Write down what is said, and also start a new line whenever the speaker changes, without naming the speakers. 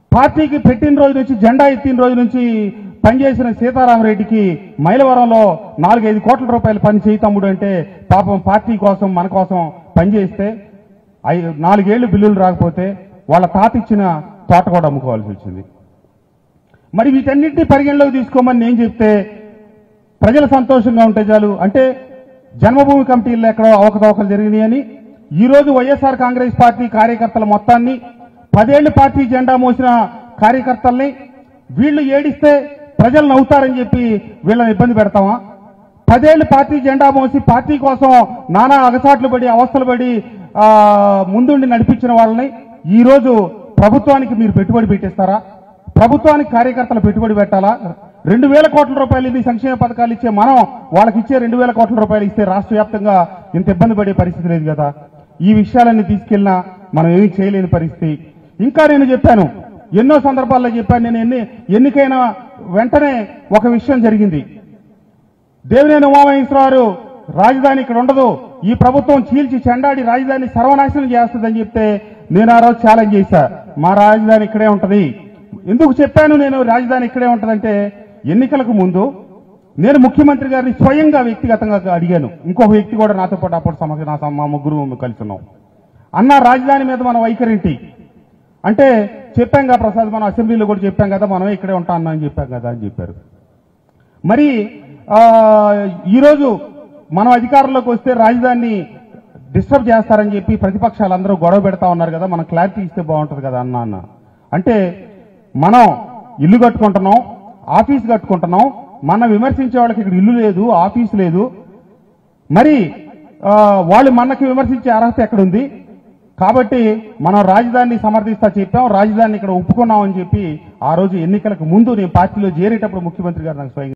పార్టీకి పెట్టిన రోజు నుంచి జెండా ఎత్తిన రోజు నుంచి పనిచేసిన సీతారామరెడ్డికి మైలవరంలో 4-5 కోట్ల రూపాయలు పని చేయి తమ్ముడు అంటే పాపం పార్టీ కోసం మన కోసం పనిచేస్తే 4 ఏళ్లు బిల్లులు రాకపోతే వాళ్ళ తాత ఇచ్చిన తోట కూడా అమ్ముకోవాల్సి వచ్చింది. మరి వీటన్నింటినీ పరిగణలోకి తీసుకోమని నేను చెప్తే ప్రజలు సంతోషంగా ఉంటే చాలు. అంటే జన్మభూమి కమిటీల్లో ఎక్కడో అవకతవకలు జరిగినాయని ఈరోజు వైఎస్ఆర్ కాంగ్రెస్ పార్టీ కార్యకర్తల మొత్తాన్ని 10 ఏళ్లు పార్టీ జెండా మోసిన కార్యకర్తల్ని వీళ్ళు ఏడిస్తే ప్రజలు నవ్వుతారని చెప్పి వీళ్ళని ఇబ్బంది పెడతామా? 10 ఏళ్లు పార్టీ జెండా మోసి పార్టీ కోసం నానా అగసాట్లు పడి అవస్థలు పడి ముందుండి నడిపించిన వాళ్ళని ఈరోజు ప్రభుత్వానికి మీరు పెట్టుబడి పెట్టిస్తారా? ప్రభుత్వానికి కార్యకర్తలు పెట్టుబడి పెట్టాలా? 2,000 కోట్ల రూపాయలు ఇన్ని సంక్షేమ పథకాలు ఇచ్చే మనం వాళ్ళకి ఇచ్చే 2,000 కోట్ల రూపాయలు ఇస్తే రాష్ట్ర వ్యాప్తంగా ఇంత ఇబ్బంది పడే పరిస్థితి లేదు కదా. ఈ విషయాలన్నీ తీసుకెళ్ళినా మనం ఏమీ చేయలేని పరిస్థితి. ఇంకా నేను చెప్పాను, ఎన్నో సందర్భాల్లో చెప్పాను, నేను ఎన్నికైన వెంటనే ఒక విషయం జరిగింది. దేవినేని ఉమామహేశ్వరరావు రాజధాని ఇక్కడ ఉండదు, ఈ ప్రభుత్వం చీల్చి చెండాడి రాజధాని సర్వనాశనం చేస్తుందని చెప్తే నేను ఆ రోజు ఛాలెంజ్ చేశా, మా రాజధాని ఇక్కడే ఉంటది. ఎందుకు చెప్పాను నేను రాజధాని ఇక్కడే ఉంటదంటే, ఎన్నికలకు ముందు నేను ముఖ్యమంత్రి గారిని స్వయంగా వ్యక్తిగతంగా అడిగాను. ఇంకొక వ్యక్తి కూడా నాతో పాటు అప్పుడు మా ముగ్గురు కలిసి ఉన్నాం. అన్న రాజధాని మీద మన వైఖరేంటి అంటే, చెప్పాం కదా ప్రసాద్, మనం అసెంబ్లీలో కూడా చెప్పాం కదా, మనమే ఇక్కడే ఉంటాం అన్నా అని చెప్పాం కదా అని చెప్పారు. మరి ఈరోజు మనం అధికారంలోకి వస్తే రాజధానిని డిస్టర్బ్ చేస్తారని చెప్పి ప్రతిపక్షాలందరూ గొడవ పెడతా ఉన్నారు కదా, మనం క్లారిటీ ఇస్తే బాగుంటుంది కదా అన్న. అంటే మనం ఇల్లు కట్టుకుంటున్నాం, ఆఫీస్ కట్టుకుంటున్నాం, మన విమర్శించే వాళ్ళకి ఇక్కడ ఇల్లు లేదు, ఆఫీస్ లేదు, మరి వాళ్ళు మనకి విమర్శించే అర్హత ఎక్కడుంది? కాబట్టి మనం రాజధానిని సమర్థిస్తా చెప్పాం, రాజధానిని ఇక్కడ ఒప్పుకున్నామని చెప్పి ఆ రోజు ఎన్నికలకు ముందు నేను పార్టీలో చేరేటప్పుడు ముఖ్యమంత్రి గారు నాకు స్వయంగా